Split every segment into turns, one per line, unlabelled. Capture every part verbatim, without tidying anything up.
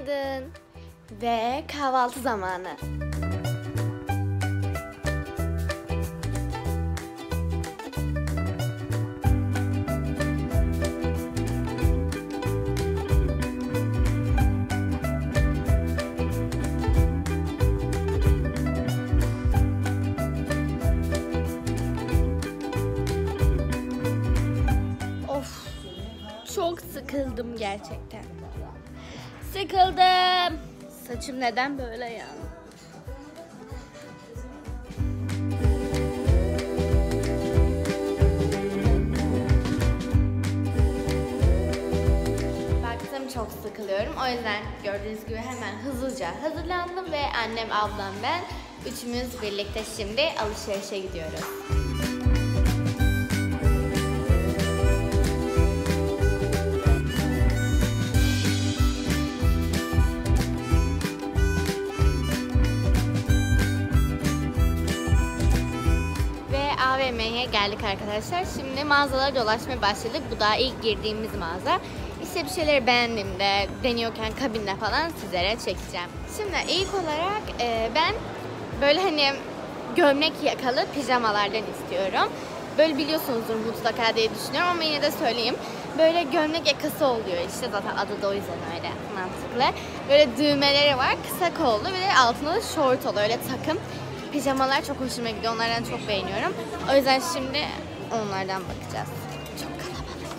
Günaydın. Ve kahvaltı zamanı. Of, çok sıkıldım gerçekten. Sıkıldım. Saçım neden böyle ya? Baktım çok sıkılıyorum. O yüzden gördüğünüz gibi hemen hızlıca hazırlandım ve annem, ablam, ben üçümüz birlikte şimdi alışverişe gidiyoruz. A V M'ye geldik arkadaşlar. Şimdi mağazalara dolaşmaya başladık. Bu da ilk girdiğimiz mağaza. İşte bir şeyleri beğendiğimde, deniyorken kabinde falan sizlere çekeceğim. Şimdi ilk olarak e, ben böyle hani gömlek yakalı pijamalardan istiyorum. Böyle biliyorsunuzdur mutlaka diye düşünüyorum ama yine de söyleyeyim. Böyle gömlek yakası oluyor işte, zaten adı da o yüzden öyle mantıklı. Böyle düğmeleri var, kısa kollu, bir de altında da şort oluyor, öyle takım. Pijamalar çok hoşuma gidiyor. Onlardan çok beğeniyorum. O yüzden şimdi onlardan bakacağız. Çok kalabalık.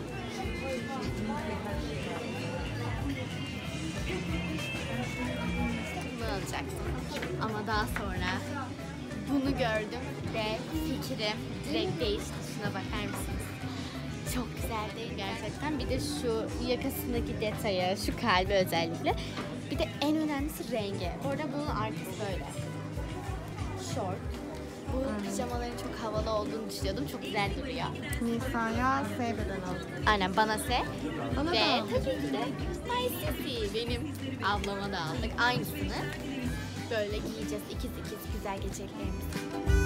Bunu alacaksın. Ama daha sonra bunu gördüm ve fikrim direkt değişti. Şuna bakar mısınız? Çok güzel değil gerçekten. Bir de şu yakasındaki detayı, şu kalbi özellikle. Bir de en önemlisi rengi. Orada bunun arkası böyle. Short. Bu hmm. pijamaların çok havalı olduğunu düşünüyordum. Çok güzel duruyor.
Nisa'ya S beden aldım.
Aynen, bana S.
Bana
ve
da
tabii ki de My Sissy, benim ablama da aldık. Aynısını böyle giyeceğiz. İkiz ikiz güzel geleceklerimiz.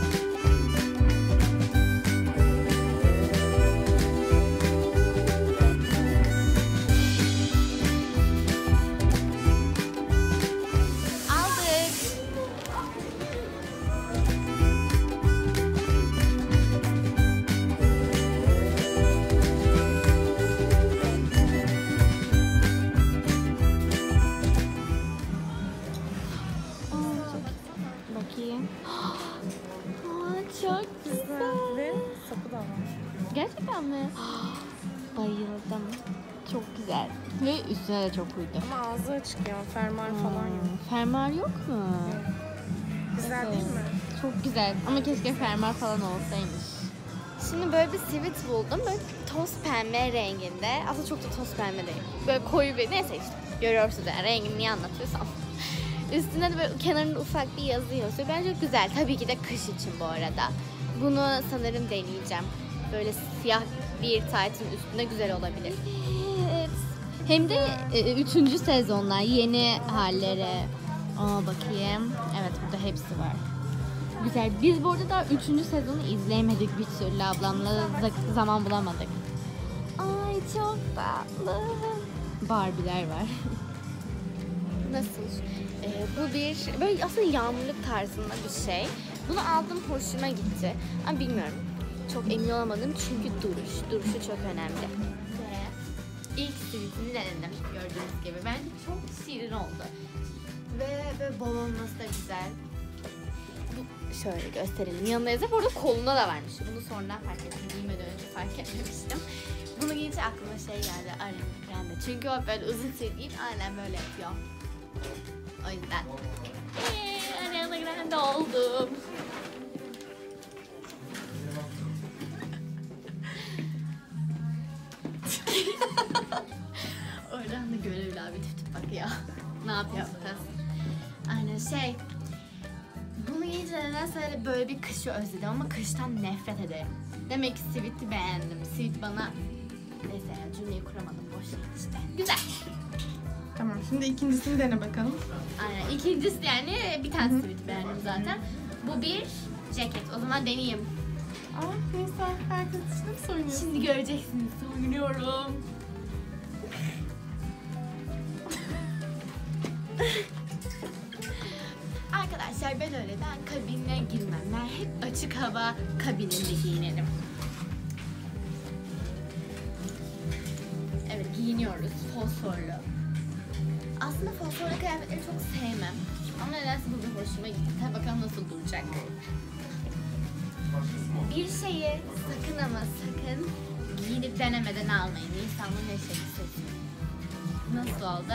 Çok güzel.
Ve sapı da var.
Gerçekten mi? Bayıldım. Çok güzel. Ve üstüne de çok uydu.
Ama ağzı açık ya. Fermuar hmm. falan yok.
Fermuar yok mu?
Evet. Güzel değil mi?
Çok güzel. Ama keşke fermuar falan olsaymış. Şimdi böyle bir sivit buldum. Böyle toz pembe renginde. Aslında çok da toz pembe değil. Böyle koyu bir, neyse işte. Görüyorsunuz yani rengini niye anlatıyorsam. Üstünde de böyle kenarında ufak bir yazı yazıyor. Bence güzel. Tabii ki de kış için bu arada. Bunu sanırım deneyeceğim. Böyle siyah bir taytın üstünde güzel olabilir. Evet. Hem de e, üçüncü sezonlar, yeni halleri. Aa, bakayım. Evet, burada hepsi var. Güzel. Biz bu arada daha üçüncü sezonu izleyemedik bir türlü, ablamla zaman bulamadık. Ay çok tatlı. Barbie'ler var. Nasıl? Ee, bu bir böyle aslında yağmurluk tarzında bir şey. Bunu aldım, hoşuma gitti. Ama bilmiyorum. Çok emin olamadım çünkü duruş. Duruşu çok önemli. Ve ilk sivitini denedim gördüğünüz gibi. Bence çok şirin oldu. Ve böyle bol olması da güzel. Bu, şöyle gösterelim. Yanında yazıp orada kolunda da varmış. Bunu sonradan fark ettim. Giymeden önce fark etmemiştim. Bunu giyince aklıma şey geldi. Ariana Grande. Çünkü o böyle uzun sivit aynen böyle yapıyor. O yüzden eee Ariana Grande oldum. Oradan da görevli abi tutup bakıyor. Ne yapıyor bu kız? Aynen şey. Bunu giyince nedense böyle bir kışı özledim ama kıştan nefret ederim. Demek ki sivit'i beğendim. Sivit bana... Neyse yani cümleyi kuramadım. Boş işte. Güzel.
Tamam, şimdi ikincisini dene bakalım.
Aynen, ikincisi yani bir tane sivit beğendim zaten. Bu bir ceket. O zaman deneyeyim.
Aa, Nisa, herkes içinde mi soyunuyorsun?
Şimdi göreceksiniz. Soyunuyorum. Arkadaşlar ben öyle, ben kabine girmem. Ben hep açık hava kabininde giyinirim. Evet, giyiniyoruz fosforlu. Aslında fosforlu kıyafetleri çok sevmem. Ama nedense bu bir hoşuma gitti. Tabi bakalım nasıl duracak. Bir şeyi sakın ama sakın giyinip denemeden almayın. İnsanın neşesi. Nasıl oldu?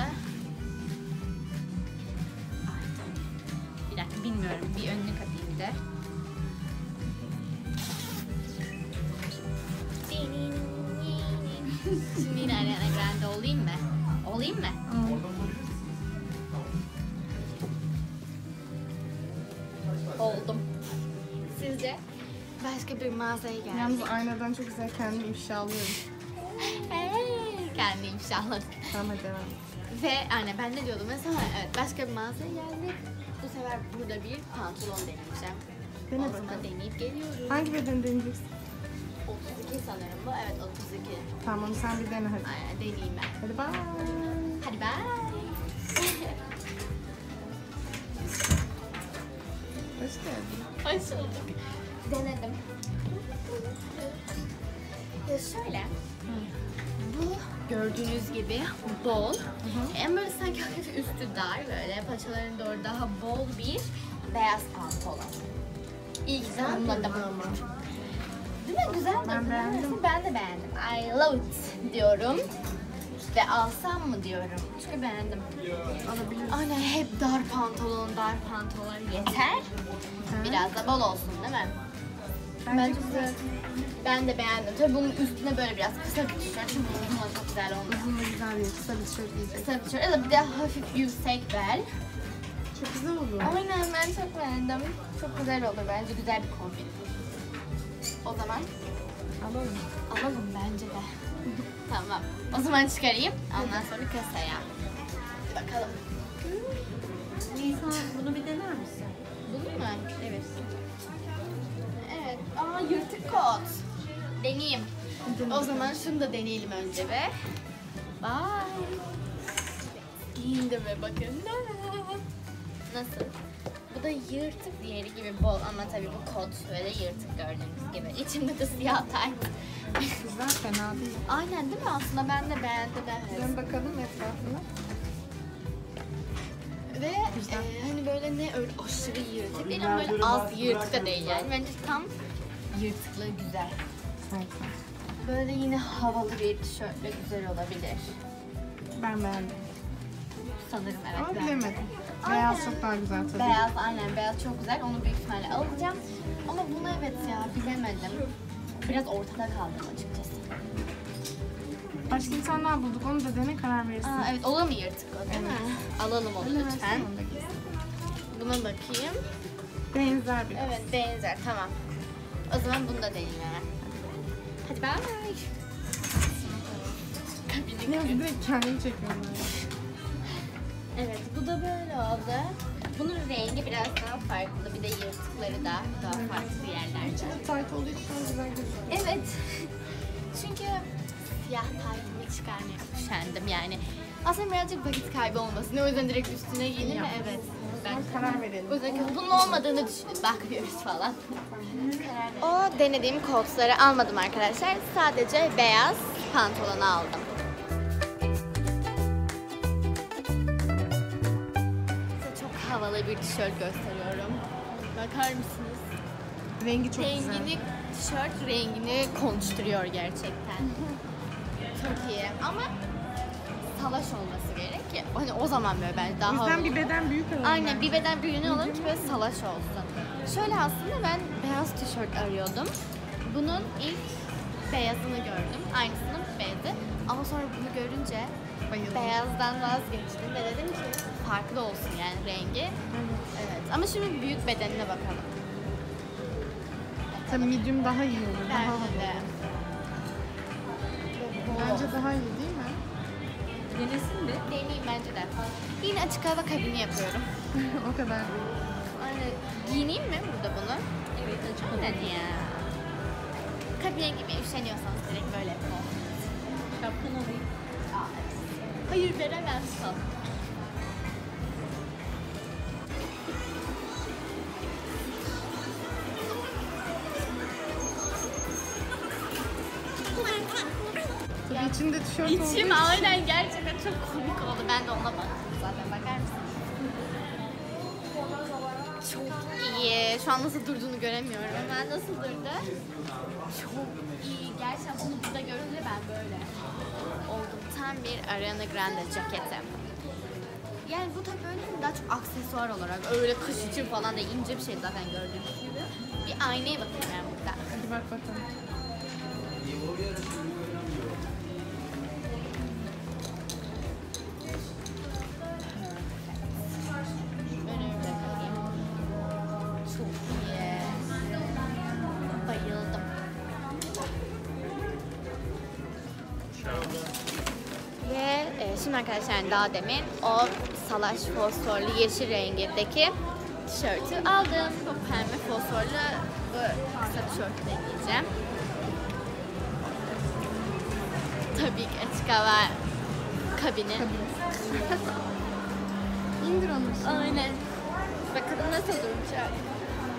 Ay, bir dakika, bilmiyorum. Bir önünü kapayım da. Şimdi yine Ariana Grande olayım mı? Olayım mı? Oldum. Sizce? Başka bir mağazaya geldik.
Yalnız aynadan çok güzel kendimi ifşalıyorum.
Hey, kendi ifşahladık.
Tamam hadi devam.
Ve anne ben ne diyordum mesela, evet başka bir mağazaya geldik. Bu sefer burada bir pantolon deneyeceğim.
Dene
O zaman
bakalım.
deneyip geliyorum.
Hangi bedeni deneyeceksin?
otuz iki sanırım bu. Evet otuz iki.
Tamam sen bir dene hadi.
Aynen deneyeyim ben.
Hadi bye.
Hadi bye.
Hoş geldin.
Hoş bulduk. Denedim. Ya şöyle. Bu gördüğünüz gibi bol. En böyle sanki hafif üstü dar, böyle paçaların doğru daha bol bir beyaz pantolon. İyi ki de anladım. Değil mi? Güzel durdu.
Ben beğendim.
Ben de beğendim. I love it diyorum. Ve alsam mı diyorum. Çünkü beğendim.
Alabiliriz.
Aynen, hep dar pantolon, dar pantolon yeter. Biraz da bol olsun değil mi?
Bence güzel.
Ben de beğendim. Tabii bunun üstüne böyle biraz kısa bir tişört. Çünkü uzunla çok güzel olmuyor.
Uzun ve güzel değil. Kısa bir tişört giyecek.
Kısa bir tişört ya da bir de hafif yüksek bel.
Çok güzel olur.
Aynen, ben çok beğendim. Çok güzel olur bence. Güzel bir kombin. O zaman
Alalım.
alalım bence de. Tamam. O zaman çıkarayım. Ondan sonra kasaya. Hadi bakalım.
Nisan bunu bir dener misin?
Bunu mu? Evet. Evet. Aa, yırtık kot. Deneyeyim. O zaman şunu da deneyelim önce be. Bye. Giyindim ve bakın. Nasıl? Bu da yırtık, diğeri gibi bol ama tabii bu kot böyle yırtık gördüğünüz gibi. İçimde de siyah tayt.
Güzel, fena değil.
Aynen değil mi? Aslında ben de beğendim. Evet.
Dön bakalım etrafına.
Ve e, hani böyle ne öyle aşırı yırtık değil ama böyle az yırtık da değil yani. Bence tam yırtıklı güzel. Böyle yine havalı bir tişörtle güzel olabilir.
Ben beğendim.
Sanırım evet.
Ama
ben-
bilemedim.
Aynen.
Beyaz çok daha güzel tabii.
Beyaz, aynen beyaz çok güzel. Onu büyük ihtimalle alacağım. Ama bunu evet ya bilemedim. Biraz ortada kaldım açıkçası.
Başka insanlar bulduk. Onu da dene, karar verirsin.
Aa, evet, o da mı yırtık o değil mi? Alalım onu
Öyle
lütfen.
versen onu da giysin.
Buna bakayım.
Benzer bir.
Evet benzer, tamam. O zaman bunu da deneyeyim hemen. Hadi bye. Kabini
Ne
kırdım.
direkt kendim çekiyorum ben.
Evet, bu da böyle oldu. Bunun rengi biraz daha farklı. Bir de yırtıkları da daha farklı yerlerde.
Tight olduğu için çok güzel gözüküyor.
Evet. Çünkü siyah taytımı çıkarmaya üşendim yani. Aslında birazcık vakit kaybı olmasın. O yüzden direkt üstüne giyinir mi? Evet. Ben
Karar verelim.
o yüzden bunun olmadığını düşünüp bakmıyoruz falan. O denediğim kotları almadım arkadaşlar. Sadece beyaz pantolonu aldım. Size çok havalı bir tişört gösteriyorum. Bakar mısınız?
Rengi çok
Rengini,
güzel.
tişört rengini konuşturuyor gerçekten. Çok iyi ama salaş olması gerek ki hani o zaman böyle ben
O
daha
yüzden bir beden büyük alalım.
aynen
bence.
bir beden büyüğünü alalım ki böyle salaş olsun. Şöyle aslında ben beyaz tişört arıyordum. Bunun ilk beyazını gördüm. Aynısının beyazı. Ama sonra bunu görünce
Bayıldım.
beyazdan vazgeçtim ve dedim ki farklı olsun yani rengi.
Evet.
Evet. Ama şimdi büyük bedenine bakalım.
Tabii medium daha iyi olur. Daha
Bence de.
havalı.
Bol
Bence
olsun.
daha iyi değil mi?
Denesin de.
Deneyeyim bence de. Yine açık hava kabini yapıyorum.
O kadar değil.
Aynen. Giyineyim mi burada bunu?
Evet açık
Aynen ya. Kabine gibi üşeniyorsanız direkt böyle yapın.
şapkan alayım.
Aa, evet. Hayır veremezsin.
İçinde tişört olduğu
İçim
için.
aynen gerçekten çok komik oldu. Ben de ona baktım zaten, bakar mısın? Çok iyi. Şu an nasıl durduğunu göremiyorum ama nasıl durdu? Çok iyi. Gerçekten bunu burada görünce ben böyle oldum. Tam bir Ariana Grande ceketi. Yani bu tabii böyle daha çok aksesuar olarak, öyle kış için falan da ince bir şey zaten gördüğünüz gibi. Bir aynaya bakayım ben burada.
Hadi bak bakalım.
Önümde bakayım. Çok iyi. Bayıldım. Ve e, şimdi arkadaşlar daha demin o salaş fosforlu yeşil rengindeki tişörtü aldım. Bu pembe fosforlu bu kısa tişörtü de giyeceğim. Tabii ki açık hava kabini.
İndir onu şimdi.
Aynen. Bakalım nasıl durmuş öyle.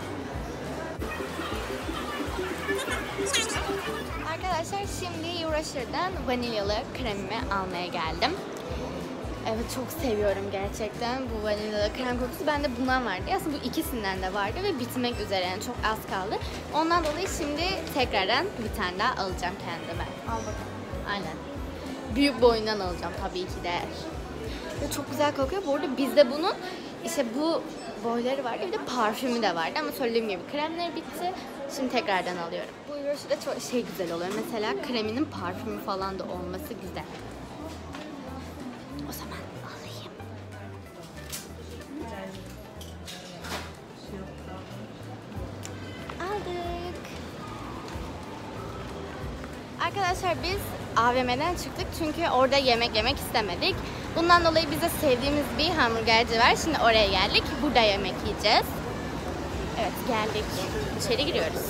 Arkadaşlar şimdi Eurasher'dan vanilyalı kremimi almaya geldim. Evet, çok seviyorum gerçekten bu vanilyalı krem kokusu. Bende bundan vardı. Aslında bu ikisinden de vardı ve bitmek üzere, yani çok az kaldı. Ondan dolayı şimdi tekrardan bir tane daha alacağım kendime.
Al bakalım.
Aynen. Büyük boyundan alacağım tabii ki de. Ve çok güzel kokuyor. Bu arada bizde bunun işte bu boyları vardı, bir de parfümü de vardı ama söylediğim gibi kremleri bitti. Şimdi tekrardan alıyorum. Bu Eurosher'da çok şey güzel oluyor. Mesela kreminin parfümü falan da olması güzel. O zaman alayım. Aldık. Arkadaşlar biz A V M'den çıktık çünkü orada yemek yemek istemedik. Bundan dolayı bize sevdiğimiz bir hamburgerci var. Şimdi oraya geldik. Burada yemek yiyeceğiz. Evet, geldik. İçeri giriyoruz.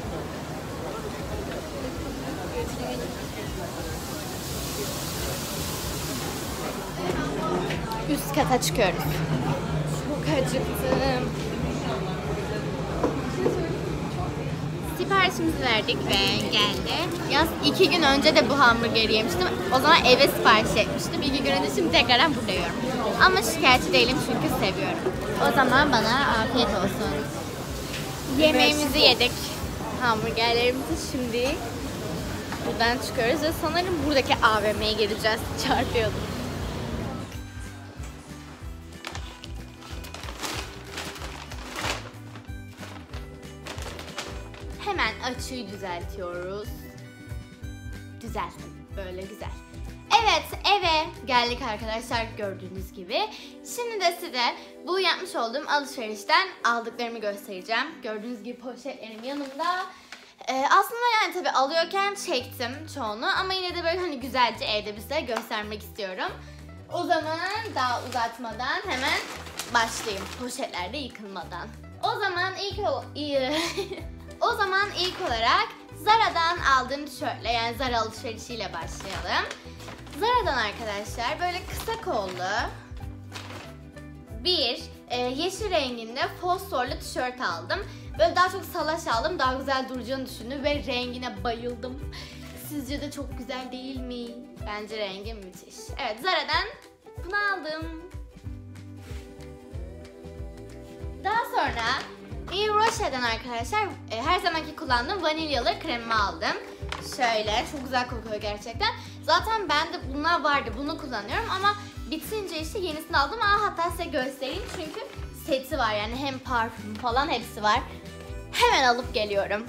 Üst kata çıkıyoruz. Çok acıktım. Siparişimizi verdik ve geldi. Yalnız iki gün önce de bu hamburgeri yemiştim. O zaman eve sipariş etmiştim. İki gün önce, şimdi tekrardan burada yiyorum. Ama şikayetçi değilim çünkü seviyorum. O zaman bana afiyet olsun. Yemeğimizi yedik. Hamburgerlerimizi şimdi buradan çıkıyoruz ve sanırım buradaki A V M'ye gireceğiz. Çarpıyordum. Hemen açıyı düzeltiyoruz. Düzelttim. Böyle güzel. Evet, eve geldik arkadaşlar, gördüğünüz gibi. Şimdi de size bu yapmış olduğum alışverişten aldıklarımı göstereceğim. Gördüğünüz gibi poşetlerim yanımda. Ee, aslında yani tabii alıyorken çektim çoğunu ama yine de böyle hani güzelce evde size göstermek istiyorum. O zaman daha uzatmadan hemen başlayayım, poşetlerde yıkılmadan. O zaman ilk o zaman ilk olarak Zara'dan aldığım tişörtle, yani Zara alışverişiyle başlayalım. Zara'dan arkadaşlar böyle kısa kollu bir e, yeşil renginde fosforlu tişört aldım. Böyle daha çok salaş aldım, daha güzel duracağını düşündüm ve rengine bayıldım. Sizce de çok güzel değil mi? Bence rengi müthiş. Evet, Zara'dan bunu aldım. Daha sonra Yves Rocher'den arkadaşlar e, her zamanki kullandığım vanilyalı kremimi aldım. Şöyle çok güzel kokuyor gerçekten. Zaten bende bunlar vardı, bunu kullanıyorum ama bitince işte yenisini aldım. Aa, hatta size göstereyim çünkü seti var, yani hem parfüm falan hepsi var. Hemen alıp geliyorum.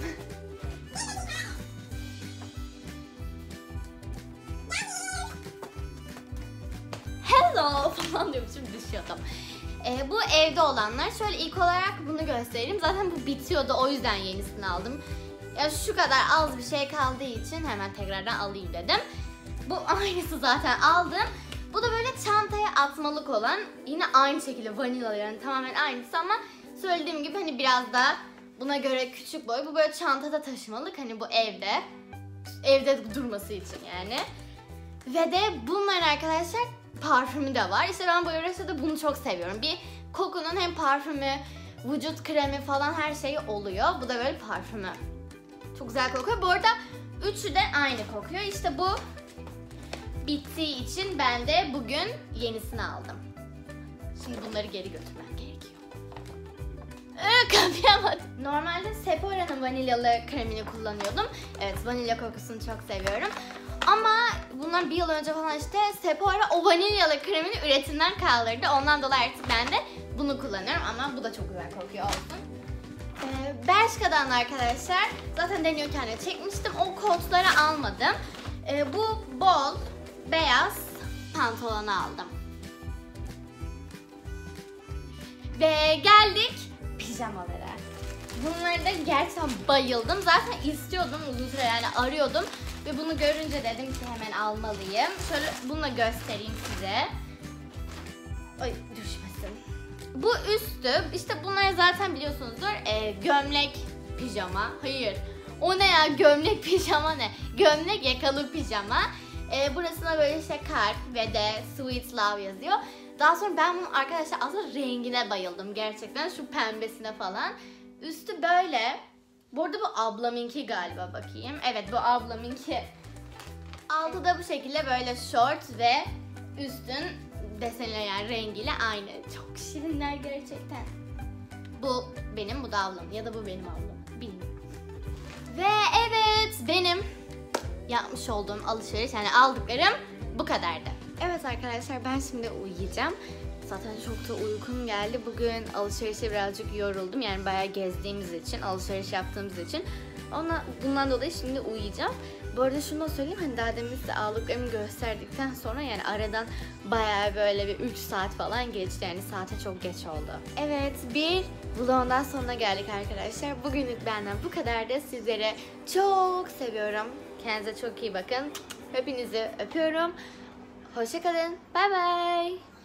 Hello falan diyormuşum, düşüyordum. Ee, bu evde olanlar. Şöyle ilk olarak bunu göstereyim. Zaten bu bitiyordu, o yüzden yenisini aldım. Ya şu kadar az bir şey kaldığı için hemen tekrardan alayım dedim. Bu aynısı, zaten aldım. Bu da böyle çantaya atmalık olan, yine aynı şekilde vanilyalı, yani tamamen aynısı ama söylediğim gibi hani biraz da buna göre küçük boy. Bu böyle çantada taşımalık, hani bu evde evde durması için yani. Ve de bunların arkadaşlar parfümü de var. İşte ben bu Eurosher'da bunu çok seviyorum. Bir kokunun hem parfümü, vücut kremi falan her şeyi oluyor. Bu da böyle parfümü. Çok güzel kokuyor. Bu arada üçü de aynı kokuyor. İşte bu bittiği için ben de bugün yenisini aldım. Şimdi bunları geri götürmem gerekiyor. Ee, kapayamadım. Normalde Sephora'nın vanilyalı kremini kullanıyordum. Evet, vanilya kokusunu çok seviyorum. Ama bundan bir yıl önce falan işte Sephora o vanilyalı kremini üretimden kaldırdı. Ondan dolayı artık ben de bunu kullanıyorum ama bu da çok güzel kokuyor olsun. Ee, Bershka'dan arkadaşlar zaten deniyorken de çekmiştim. O kotları almadım. Ee, bu bol beyaz pantolonu aldım. Ve geldik pijamalara. Bunlara da gerçekten bayıldım. Zaten istiyordum uzun süre, yani arıyordum. Ve bunu görünce dedim ki hemen almalıyım. Şöyle bununla göstereyim size. Ay düşmesin. Bu üstü, işte bunları zaten biliyorsunuzdur. E, gömlek pijama. Hayır. O ne ya, gömlek pijama ne? Gömlek yakalı pijama. E, burasına böyle işte kalp ve de Sweet Love yazıyor. Daha sonra ben bunun arkadaşlar aslında rengine bayıldım gerçekten. Şu pembesine falan. Üstü böyle. Bu arada bu ablamınki galiba, bakayım. Evet, bu ablamınki. Altı da bu şekilde böyle short ve üstün desenle, yani rengiyle aynı. Çok şirinler gerçekten. Bu benim, bu da ablam. Ya da bu benim ablam. Bilmiyorum. Ve evet, benim yapmış olduğum alışveriş, yani aldıklarım bu kadardı. Evet arkadaşlar, ben şimdi uyuyacağım. Zaten çok da uykum geldi. Bugün alışverişe birazcık yoruldum. Yani bayağı gezdiğimiz için, alışveriş yaptığımız için. Ona, bundan dolayı şimdi uyuyacağım. Bu arada şunu da söyleyeyim, hani daha demin size aldıklarımı gösterdikten sonra yani aradan bayağı böyle bir üç saat falan geçti. Yani saate çok geç oldu. Evet, bir vlogdan sonuna geldik arkadaşlar. Bugünlük benden bu kadar da sizleri çok seviyorum. Kendinize çok iyi bakın. Hepinizi öpüyorum. Hoşça kalın. Bye bye.